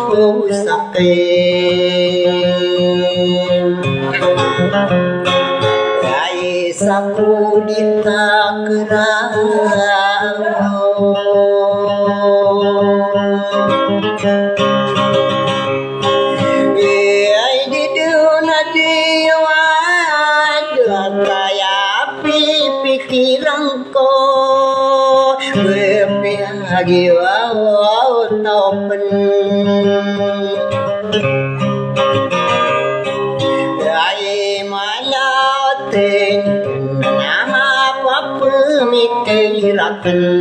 Ai sapu ditakrau ai di dunia jiwa kaya pikiranku berpiagi wow topen ai malatin nama apa pemikiran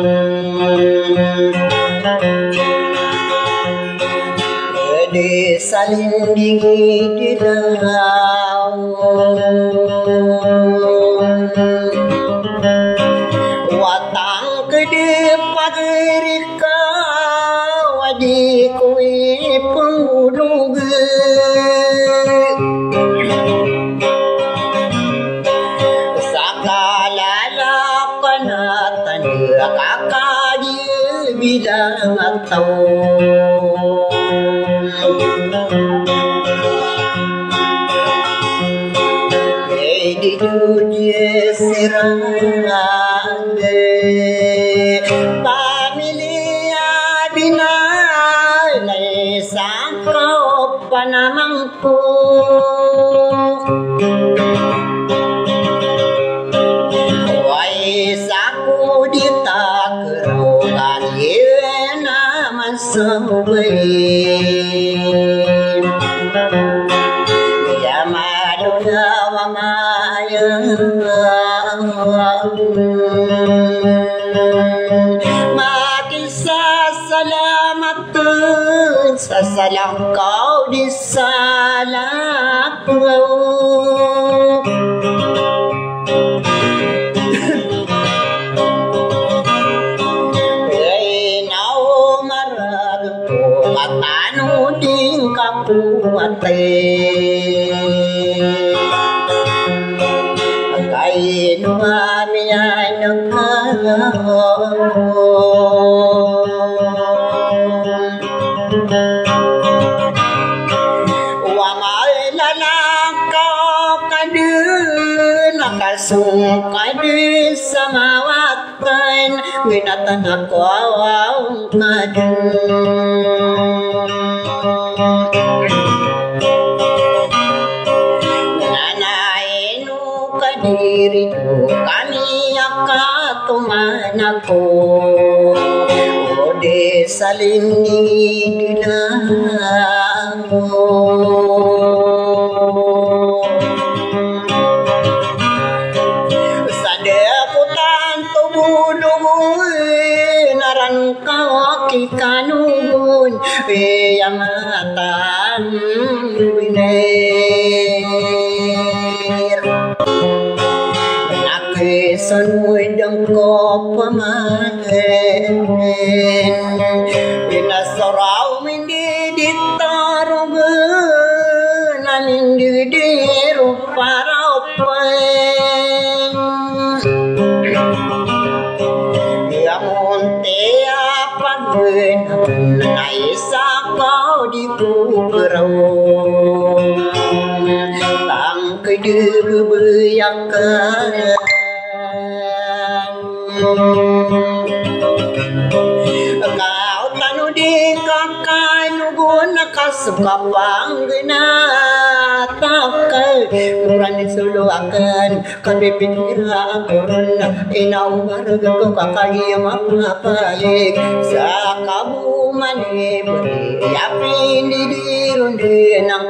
saling dingin watang kedip pagerika wadi kui penghulu sakala lakanatan kakak dia bilang atau di dunia serangga pamilia bina lai sangkau panamangku wai saku ditakrau kalian masabai makisah selamat sasalang kau disalah nau maradu matanu ding kapuate Sungkai samawatan binatan aku awang nanainu kadiri kami akatumanaku ode saling dilamu kanun yamatan biner nakesan wedang ko pamaten pinasaraw mindi ditarong namin didiru parapan naisa kau di kuburau tang kedua beryakan kau tanu di kakak nuguna kasuka panggena takai kurang disuluakan kan berpikiran korona inau warga kau kakak yang mengapalik sakabu mani beri api di dirunde nang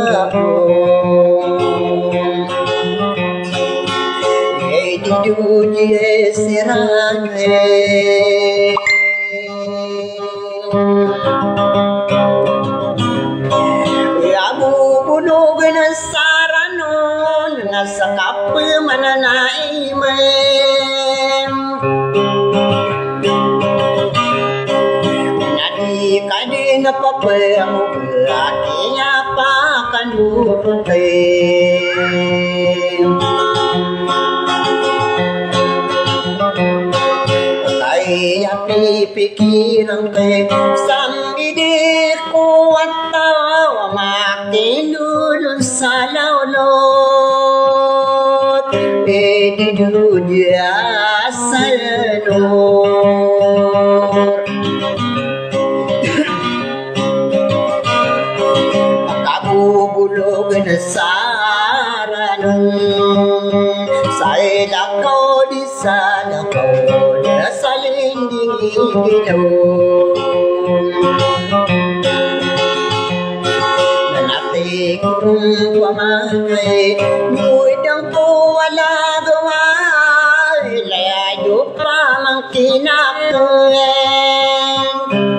di dunia serangga abu bunuh gena saranon ngasakap mananai mem nadi kadin apa yang berartinya pakan dupe pikiran ke sambidiku dunia salur kamu bulog na saranun saya kau di sana kau dah saling dingin nanti kurung pamanai muidang ko wala gawai layo pa mang kinakuen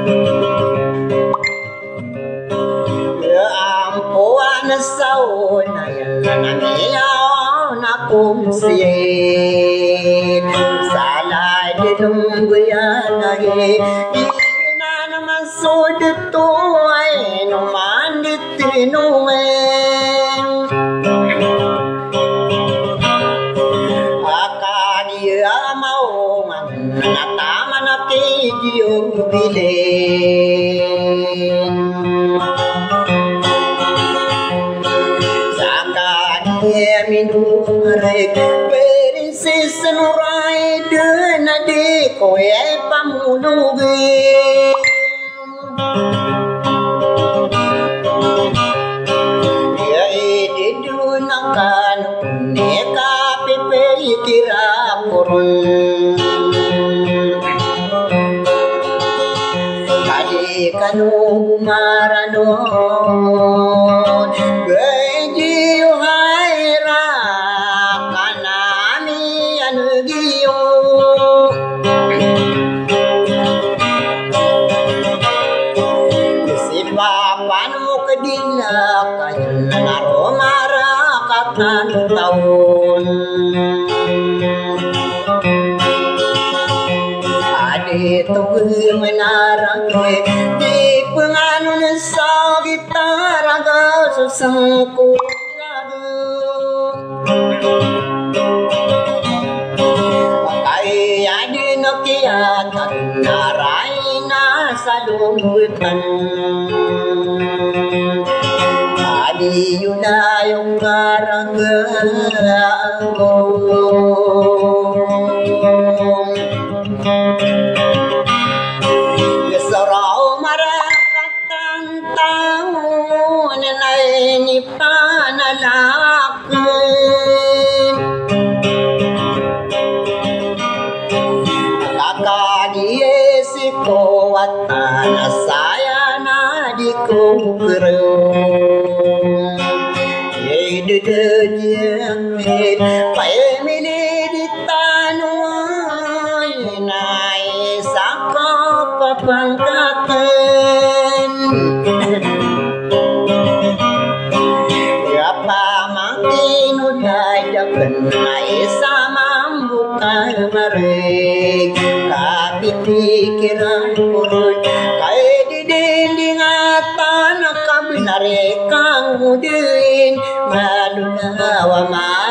ampuan sao na yan namiyaw na kumsiyin salay dinong guyanay ina naman sudito ay numan ditinuwen akaniya maungan natama na kidiyong bilin minurek princess nurai dena de koe pamulugin ya ide dunakan neka pepeli kirapurun kadi kanu maranon tahun ade tu menarang di penganun sa gitara ga susangku pakai ade nokiatan naraina salumbutan adi yuna yung karanggago Lesaraw marakatan taon na inipanalakin kakadiesi ko at tanasaya na di ko Dududiyamit Pa'y miniditanuay Na'y saka papangkatan Yapa mangkinulay Dagan na'y samang bukal marig Kapitikiran purul Kay didilingatan Nakabilarekang mudin Malunawa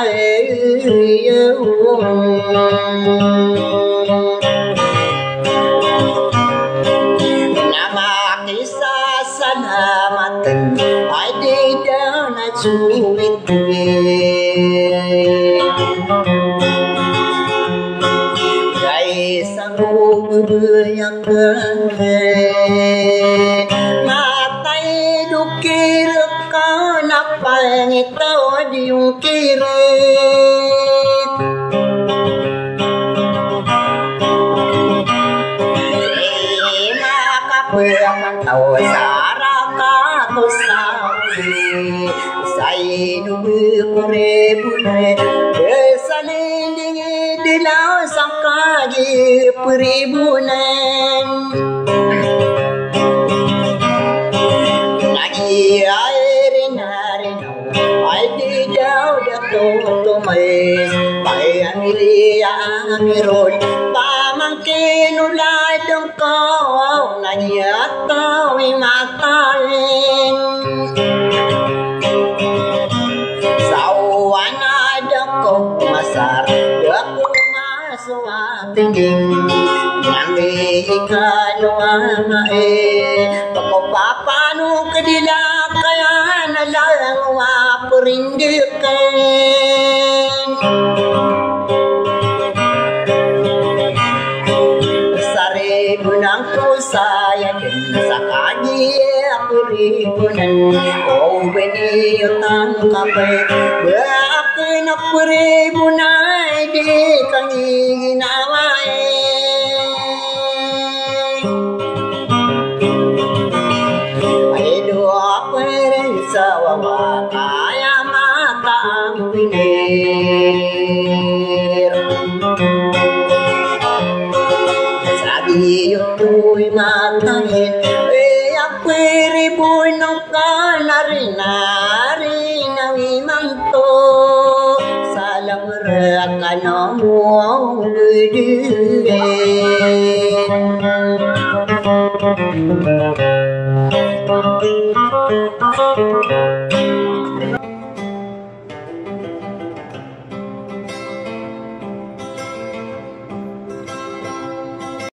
maiyaw Namakisasalamatan Ay di daw na suwit-wit Guys, ako bubuyakan Matay dukir ka napangitaw di yung kirit Makapuyang tao saraka to sabi Sa inuwi kurebunay Sa lindingi dilaw sa kagi peribunan Tumays Payamiliya amirod Pamangkin ulay dong ko Nagyataw imatalin Sawan adang ko masar Dako masuwatingin Nangi ikano anae Pakopapano kadila Kaya nalang waparindikan kanan O beni utang kape Beako'y napuribunay Di kang ginaway Ay doa ko rin sa wawa Kaya mata ang pinir Sabi yuto'y matangin ako'y riboy ng kanari-nari na imanto sa lamrak ka ng buong bidin.